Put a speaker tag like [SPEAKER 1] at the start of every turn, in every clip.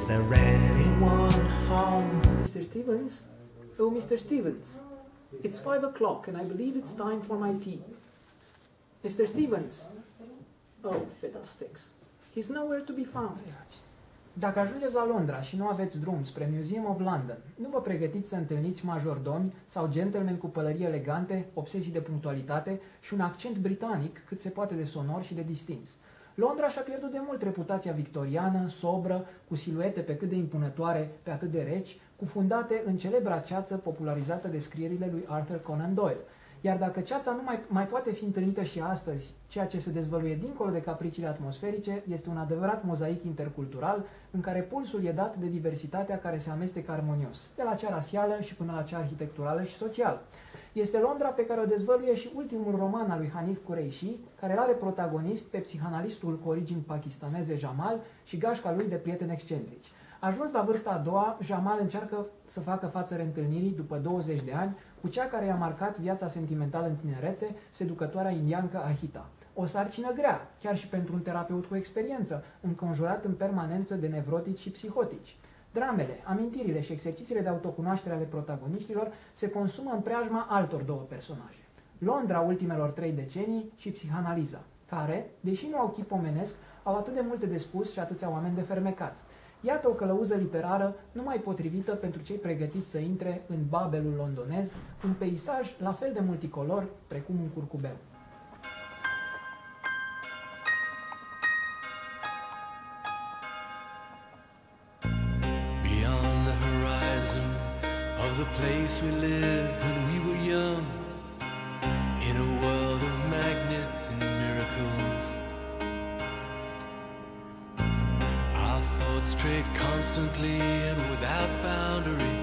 [SPEAKER 1] Is there anyone home?
[SPEAKER 2] Mr. Stevens? Oh, Mr. Stevens. It's 5 o'clock and I believe it's time for my tea. Mr. Stevens? Oh, fiddlesticks. He's nowhere to be found. Dacă ajungeți la Londra și nu aveți drum spre Museum of London, nu vă pregătiți să întâlniți majordomi sau gentlemen cu pălării elegante, obsesii de punctualitate și un accent britanic cât se poate de sonor și de distins. Londra și-a pierdut de mult reputația victoriană, sobră, cu siluete pe cât de impunătoare, pe atât de reci, cufundate în celebra ceață popularizată de scrierile lui Arthur Conan Doyle. Iar dacă ceața nu mai poate fi întâlnită și astăzi, ceea ce se dezvăluie dincolo de capriciile atmosferice este un adevărat mozaic intercultural în care pulsul e dat de diversitatea care se amestecă armonios, de la cea rasială și până la cea arhitecturală și socială. Este Londra pe care o dezvăluie și ultimul roman al lui Hanif Kureishi, care îl are protagonist pe psihanalistul cu origini pakistaneze Jamal și gașca lui de prieteni excentrici. Ajuns la vârsta a doua, Jamal încearcă să facă față reîntâlnirii după 20 de ani cu cea care i-a marcat viața sentimentală în tinerețe, seducătoarea indiancă Ahita. O sarcină grea, chiar și pentru un terapeut cu experiență, înconjurat în permanență de nevrotici și psihotici. Dramele, amintirile și exercițiile de autocunoaștere ale protagoniștilor se consumă în preajma altor două personaje. Londra ultimelor 3 decenii și psihanaliza, care, deși nu au chip omenesc, au atât de multe de spus și atâția oameni de fermecat. Iată o călăuză literară numai potrivită pentru cei pregătiți să intre în Babelul londonez, un peisaj la fel de multicolor precum un curcubeu.
[SPEAKER 3] Beyond the horizon of the place we lived when we were young, in a world of magnets and miracles, straight constantly and without boundary.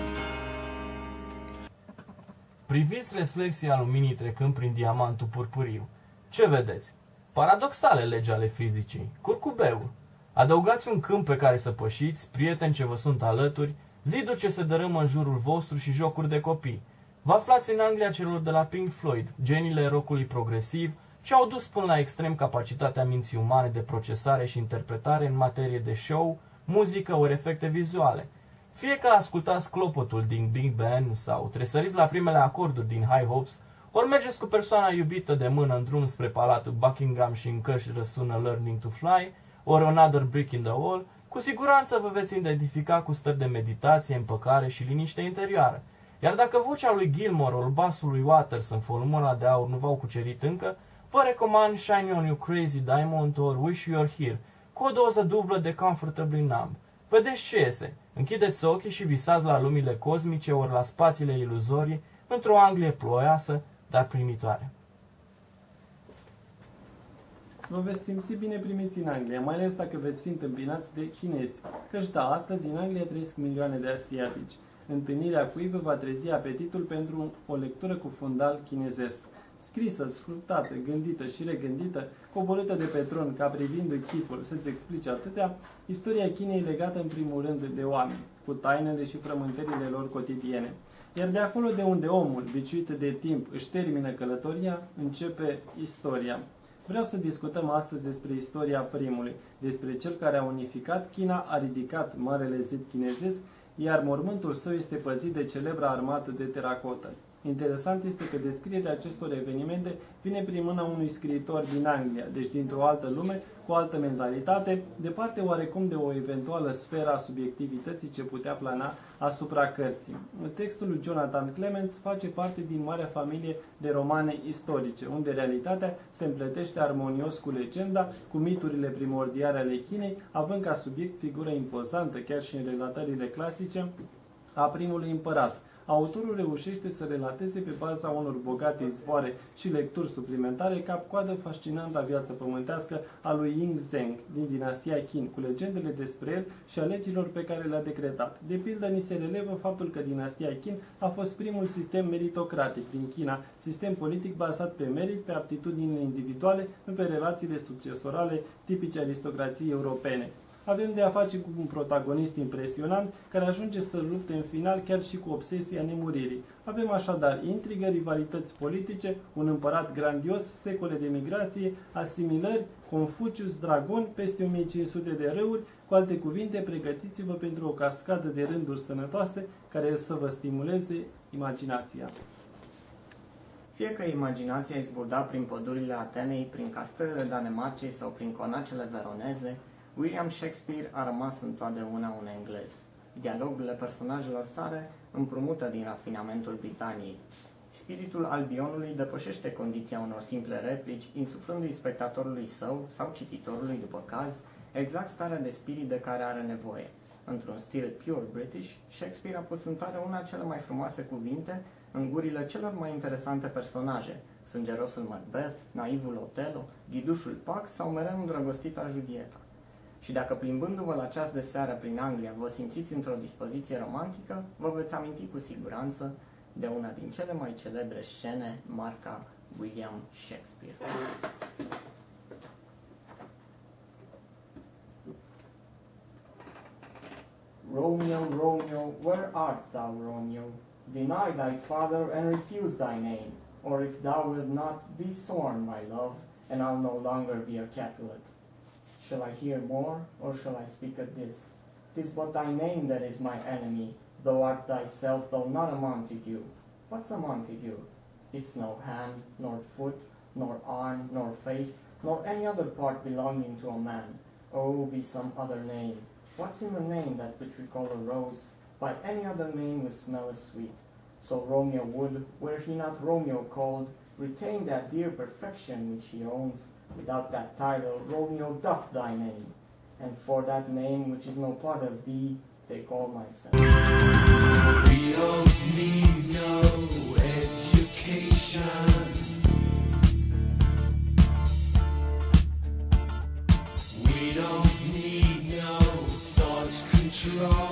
[SPEAKER 4] Priviți reflexia luminii trecând prin diamantul purpuriu. Ce vedeți? Paradoxale legi ale fizicii. Curcubeul. Adăugați un câmp pe care să pășiți, prieteni ce vă sunt alături, ziduri ce se dărâmă în jurul vostru și jocuri de copii. Vă aflați în Anglia celor de la Pink Floyd, geniile rockului progresiv, ce au dus până la extrem capacitatea minții umane de procesare și interpretare în materie de show, muzică ori efecte vizuale. Fie că ascultați clopotul din Big Ben sau tresăriți la primele acorduri din High Hopes, ori mergeți cu persoana iubită de mână în drum spre palatul Buckingham și în căști răsună Learning to Fly, ori Another Brick in the Wall, cu siguranță vă veți identifica cu stări de meditație, împăcare și liniște interioară. Iar dacă vocea lui Gilmore ori basul lui Waters în volumul ăla de aur nu v-au cucerit încă, vă recomand Shine on You Crazy Diamond ori Wish You Were Here, cu o doză dublă de Comfortably Numb. Vedeți ce iese, închideți ochii și visați la lumile cosmice ori la spațiile iluzorii într-o Anglie ploioasă, dar primitoare.
[SPEAKER 5] Vă veți simți bine primiți în Anglia, mai ales dacă veți fi întâmpinați de chinezi. Căci da, astăzi în Anglia trăiesc milioane de asiatici. Întâlnirea cui vă va trezi apetitul pentru o lectură cu fundal chinezesc. Scrisă, sculptată, gândită și regândită, coborâtă de pe tron ca privind chipul să-ți explice atâtea, istoria Chinei legată în primul rând de oameni, cu tainele și frământările lor cotidiene. Iar de acolo de unde omul, biciuit de timp, își termină călătoria, începe istoria. Vreau să discutăm astăzi despre istoria primului, despre cel care a unificat China, a ridicat Marele Zid chinezesc, iar mormântul său este păzit de celebra armată de teracotă. Interesant este că descrierea acestor evenimente vine prin mâna unui scriitor din Anglia, deci dintr-o altă lume, cu o altă mentalitate, departe oarecum de o eventuală sferă a subiectivității ce putea plana asupra cărții. Textul lui Jonathan Clements face parte din marea familie de romane istorice, unde realitatea se împletește armonios cu legenda, cu miturile primordiale ale Chinei, având ca subiect figură impozantă, chiar și în relatările clasice, a primului împărat. Autorul reușește să relateze pe baza unor bogate izvoare și lecturi suplimentare cap-coadă fascinanta viață pământească a lui Ying Zheng din dinastia Qin, cu legendele despre el și a legilor pe care le-a decretat. De pildă, ni se relevă faptul că dinastia Qin a fost primul sistem meritocratic din China, sistem politic bazat pe merit, pe aptitudinile individuale, nu pe relațiile succesorale tipice aristocrației europene. Avem de a face cu un protagonist impresionant care ajunge să lupte în final chiar și cu obsesia nemuririi. Avem așadar intrigă, rivalități politice, un împărat grandios, secole de migrație, asimilări, Confucius, dragon, peste 1500 de râuri, cu alte cuvinte, pregătiți-vă pentru o cascadă de rânduri sănătoase care să vă stimuleze imaginația.
[SPEAKER 6] Fie că imaginația izburda prin pădurile Atenei, prin castelele Danemarcei sau prin conacele veroneze, William Shakespeare a rămas întotdeauna un englez. Dialogurile personajelor sale împrumută din rafinamentul Britaniei. Spiritul Albionului depășește condiția unor simple replici, insuflându-i spectatorului său sau cititorului, după caz, exact starea de spirit de care are nevoie. Într-un stil pure British, Shakespeare a pus întotdeauna cele mai frumoase cuvinte în gurile celor mai interesante personaje, sângerosul Macbeth, naivul Otelo, ghidușul Puck sau mereu îndrăgostita Julieta. Și dacă plimbându-vă la ceas de seară prin Anglia vă simțiți într-o dispoziție romantică, vă veți aminti cu siguranță de una din cele mai celebre scene, marca William Shakespeare. Romeo, Romeo, where art thou, Romeo? Deny thy father and refuse thy name, or if thou wilt not, be sworn, my love, and I'll no longer be a Capulet. Shall I hear more, or shall I speak at this? 'Tis but thy name that is my enemy, thou art thyself, though not a Montague. What's a Montague? It's no hand, nor foot, nor arm, nor face, nor any other part belonging to a man. Oh, be some other name. What's in the name that which we call a rose? By any other name we smell as sweet. So Romeo would, were he not Romeo called, retain that dear perfection which he owns. Without that title, Romeo doth thy name, and for that name which is no part of thee, take all myself.
[SPEAKER 3] We don't need no education. We don't need no thought control.